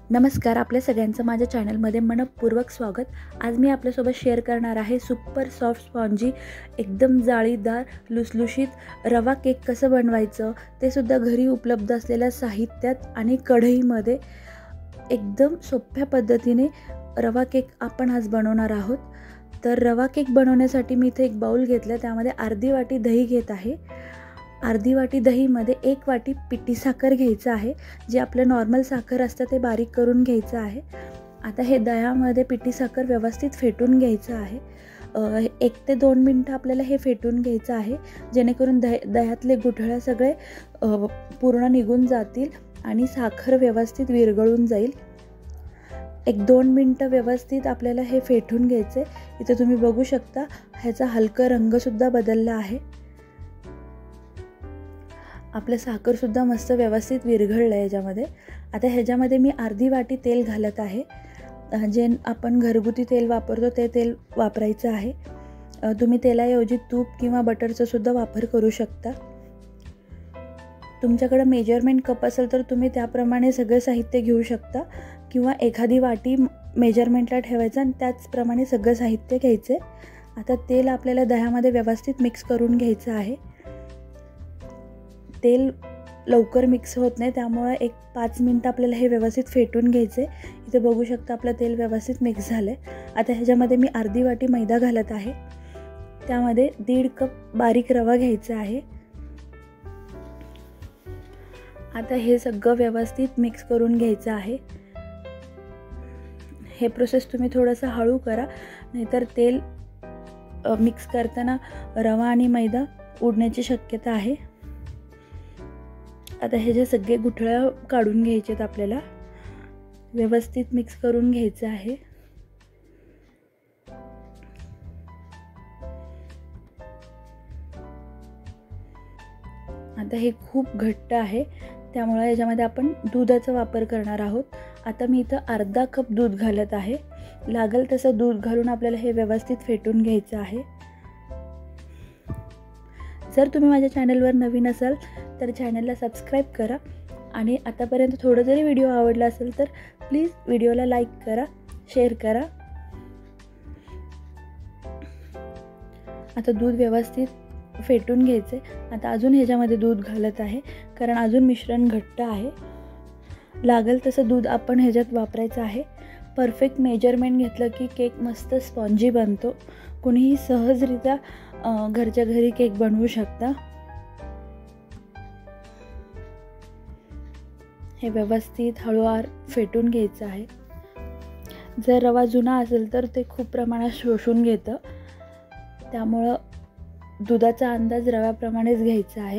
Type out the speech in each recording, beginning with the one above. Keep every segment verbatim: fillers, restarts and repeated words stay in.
नमस्कार, आपल्या सगळ्यांचं माझ्या चॅनलमध्ये मनपूर्वक स्वागत। आज मी आपल्यासोबत शेअर करणार आहे सुपर सॉफ्ट स्पॉन्जी एकदम जाळीदार लुसलुशीत रवा केक कसं बनवायचं ते सुद्धा घरी उपलब्ध असलेल्या साहित्यात आणि कढईमध्ये एकदम सोप्या पद्धतीने रवा केक आपण आज बनवणार आहोत। तर रवा केक बनवण्यासाठी मी इथे एक बाउल घेतला, त्यामध्ये अर्धी वाटी दही घेत आहे। अर्धी वाटी दहीमध्ये एक वाटी पिठी साखर घ्यायचं आहे, जे आपलं नॉर्मल साखर असतं ते बारीक करून घ्यायचं आहे। आता हे दह्यामध्ये पिठी साखर व्यवस्थित फेटून घ्यायचं आहे। एक ते दोन मिनटं आपल्याला हे फेटून घ्यायचं आहे, जेणेकरून दह दह्यातले गुठळ्या सगळे पूर्ण निघून जातील आणि साखर व्यवस्थित विरघळून जाईल। एक दोन मिनटं व्यवस्थित आपल्याला हे फेटून घ्यायचे। इथे तुम्ही बघू शकता ह्याचा हलका रंगसुद्धा बदलला आहे। आपलं साखरसुद्धा मस्त व्यवस्थित विरघळलं आहे ह्याच्यामध्ये। आता ह्याच्यामध्ये मी अर्धी वाटी तेल घालत आहे, जे आपण घरगुती तेल वापरतो ते तेल वापरायचं आहे। तुम्ही तेलाऐवजी तूप किंवा बटरचा सुद्धा वापर करू शकता। तुमच्याकडे मेजरमेंट कप असेल तर तुम्ही त्याप्रमाणे सगळं साहित्य घेऊ शकता, किंवा एखादी वाटी मेजरमेंटला ठेवायचं आणि त्याचप्रमाणे सगळं साहित्य घ्यायचे। आता तेल आपल्याला दह्यामध्ये व्यवस्थित मिक्स करून घ्यायचं आहे। तेल लवकर मिक्स होत नाही, त्यामुळे एक पाच मिनटं आपल्याला हे व्यवस्थित फेटून घ्यायचे। इथे बघू शकता आपलं तेल व्यवस्थित मिक्स झालं आहे। आता ह्याच्यामध्ये मी अर्धी वाटी मैदा घालत आहे, त्यामध्ये दीड कप बारीक रवा घ्यायचा आहे। आता हे सगळं व्यवस्थित मिक्स करून घ्यायचं आहे। हे प्रोसेस तुम्ही थोडंसं हळू करा, नाहीतर तेल मिक्स करताना रवा आणि मैदा उडण्याची शक्यता आहे। आता हे जे सगळे गुठळ्या काढून घ्यायचे आहेत, आपल्याला व्यवस्थित मिक्स करून घ्यायचं आहे। आता हे खूप घट्ट आहे, त्यामुळे याच्यामध्ये आपण दुधाचा वापर करणार आहोत। आता मी इथं अर्धा कप दूध घालत आहे। लागेल तसं दूध घालून आपल्याला हे व्यवस्थित फेटून घ्यायचं आहे। जर तुम्ही माझ्या चॅनलवर नवीन असाल तर चॅनलला सबस्क्राईब करा, आणि आतापर्यंत थोडं जरी व्हिडिओ आवडला असेल तर प्लीज व्हिडिओला लाईक करा, शेअर करा। आता दूध व्यवस्थित फेटून घ्यायचे। आता अजून ह्याच्यामध्ये दूध घालत आहे, कारण अजून मिश्रण घट्ट आहे। लागेल तसं दूध आपण ह्याच्यात वापरायचं आहे। परफेक्ट मेजरमेंट घेतलं की केक मस्त स्पॉन्जी बनतो। कुणीही सहजरित्या घरच्या घरी केक बनवू शकता। हे व्यवस्थित हळूवार फेटून घ्यायचं आहे। जर रवा जुना असेल तर ते खूप प्रमाणात शोषून घेतं, त्यामुळं दुधाचा अंदाज रव्याप्रमाणेच घ्यायचा आहे।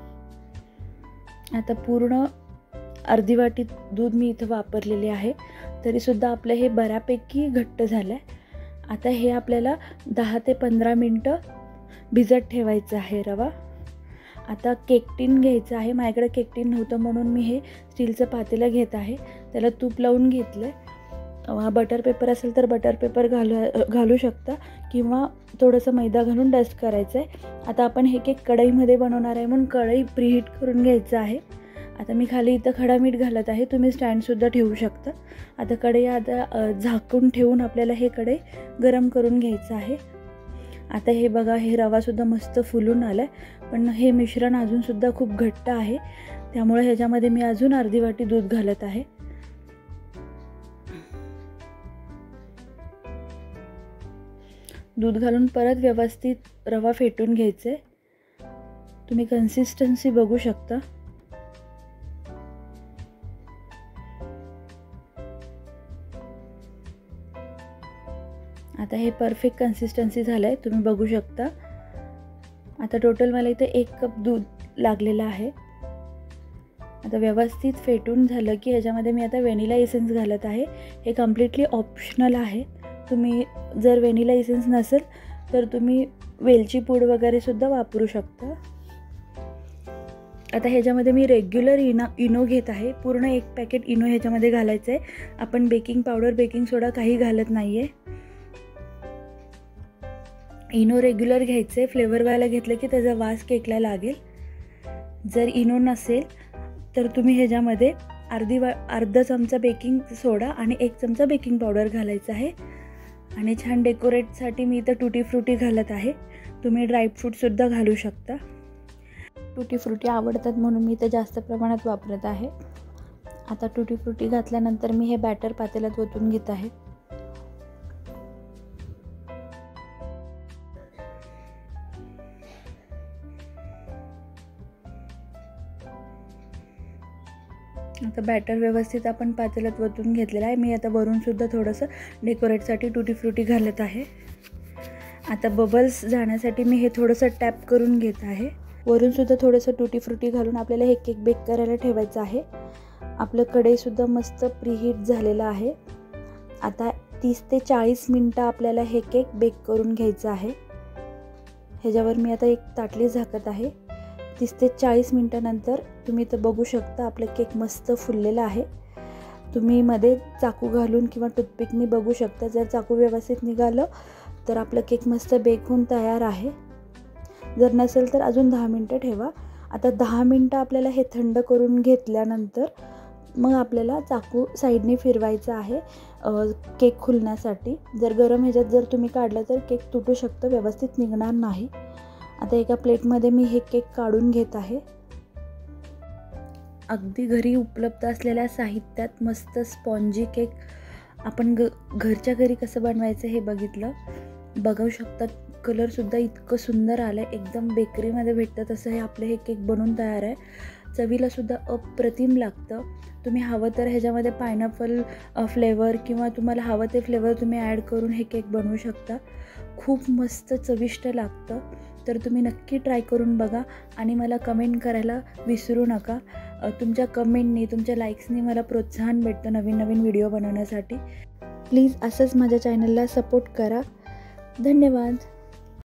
आता पूर्ण अर्धी वाटी दूध मी इथं वापरलेले आहे, तरीसुद्धा आपलं हे बऱ्यापैकी घट्ट झालं आहे। आता हे आपल्याला दहा ते पंधरा मिनटं भिजत ठेवायचं आहे रवा। आता केक टीन घ्यायचं आहे। माझ्याकडे केक टीन नव्हतं म्हणून मी हे स्टीलचं पातेलं घेत आहे, त्याला तूप लावून घेतलं आहे। बटर पेपर असेल तर बटर पेपर घालू घालू शकता, किंवा थोडंसं मैदा घालून डस्ट करायचं आहे। आता आपण हे केक कढईमध्ये बनवणार आहे, म्हणून कढई प्रीहीट करून घ्यायचं आहे। आता मी खाली इथं खडा मीठ घालत आहे, तुम्ही स्टँडसुद्धा ठेवू शकता। आता कढई आता झाकून ठेवून आपल्याला हे कढई गरम करून घ्यायचं आहे। आता हे बघा, हे रवासुद्धा मस्त फुलून आलं आहे, पण हे मिश्रण अजूनसुद्धा खूप घट्ट आहे, त्यामुळे ह्याच्यामध्ये मी अजून अर्धी वाटी दूध घालत आहे। दूध घालून परत व्यवस्थित रवा फेटून घ्यायचे। तुम्ही कन्सिस्टन्सी बघू शकता। आता हे परफेक्ट कन्सिस्टन्सी झालं आहे, तुम्ही बघू शकता। आता टोटल मला इथे एक कप दूध लागलेलं आहे। आता व्यवस्थित फेटून झालं की ह्याच्यामध्ये मी आता व्हॅनिला इसेन्स घालत आहे। हे कम्प्लिटली ऑप्शनल आहे। तुम्ही जर व्हॅनिला इसेन्स नसेल तर तुम्ही वेलची पूड वगैरे सुद्धा वापरू शकता। आता ह्याच्यामध्ये मी रेग्युलर इनो इनो घेत आहे। पूर्ण एक पॅकेट इनो ह्याच्यामध्ये घालायचं आहे। आपण बेकिंग पावडर, बेकिंग सोडा काही घालत नाही आहे। इनो रेग्युलर घ्यायचे, फ्लेवरवाला घेतलं की त्याचा वास केकला लागेल। जर इनो नसेल तर तुम्ही ह्याच्यामध्ये अर्धी वा अर्धा चमचा बेकिंग सोडा आणि एक चमचा बेकिंग पावडर घालायचं आहे. आणि छान डेकोरेटसाठी मी इथं टुटी फ्रुटी घालत आहे. तुम्ही ड्रायफ्रूटसुद्धा घालू शकता. टुटी फ्रुटी आवडतात म्हणून मी इथं जास्त प्रमाणात वापरत आहे. आता टुटी फ्रुटी घातल्यानंतर मी हे बॅटर पातेल्यात ओतून घेत आहे. आता बॅटर व्यवस्थित आपण पातेल्यात ओतून घेतलेलं आहे. मी आता वरून सुद्धा थोडंसं डेकोरेटसाठी टुटी फ्रुटी घालत आहे. आता बबल्स जाण्यासाठी मी हे थोडंसं टॅप करून घेत आहे. वरून सुद्धा थोडंसं टुटी फ्रुटी घालून आपल्याला हे केक बेक करायला ठेवायचं आहे. आपलं कढईसुद्धा मस्त प्रीहीट झालेलं आहे. आता तीस ते चाळीस मिनटं आपल्याला हे केक बेक करून घ्यायचं आहे. ह्याच्यावर मी आता एक ताटली झाकत आहे. तीस ते चाळीस मिनटानंतर तुम्ही तर बघू शकता आपलं केक मस्त फुललेलं आहे. तुम्ही मध्ये चाकू घालून किंवा टूथपिकनी बघू शकता. जर चाकू व्यवस्थित निघालं तर आपलं केक मस्त बेक होऊन तयार आहे. जर नसेल तर अजून दहा मिनटं ठेवा. आता दहा मिनटं आपल्याला हे थंड करून घेतल्यानंतर मग आपल्याला चाकू साईडने फिरवायचा आहे केक खुलण्यासाठी. जर गरम ह्याच्यात जर तुम्ही काढलं तर केक तुटू शकतं, व्यवस्थित निघणार नाही. आता एका प्लेटमध्ये मी हे केक काढून घेत आहे. अगदी घरी उपलब्ध असलेल्या साहित्यात मस्त स्पॉन्जी केक आपण ग घरच्या घरी कसं बनवायचं हे बघितलं. बघू शकता कलरसुद्धा इतकं सुंदर आलं आहे. एकदम बेकरीमध्ये भेटतं तसं हे आपलं हे केक बनवून तयार आहे. चवीलासुद्धा अप्रतिम लागतं. तुम्ही हवं तर ह्याच्यामध्ये पायनॅपल फ्लेवर किंवा तुम्हाला हवं ते फ्लेवर तुम्ही ॲड करून हे केक बनवू शकता. खूप मस्त चविष्ट लागतं. तर तुम्ही नक्की ट्राय करून बघा आणि मला कमेंट करायला विसरू नका. तुमच्या कमेंटनी, तुमच्या लाईक्सनी मला प्रोत्साहन भेटतं नवीन नवीन व्हिडिओ बनवण्यासाठी. प्लीज असंच माझ्या चॅनलला सपोर्ट करा. धन्यवाद.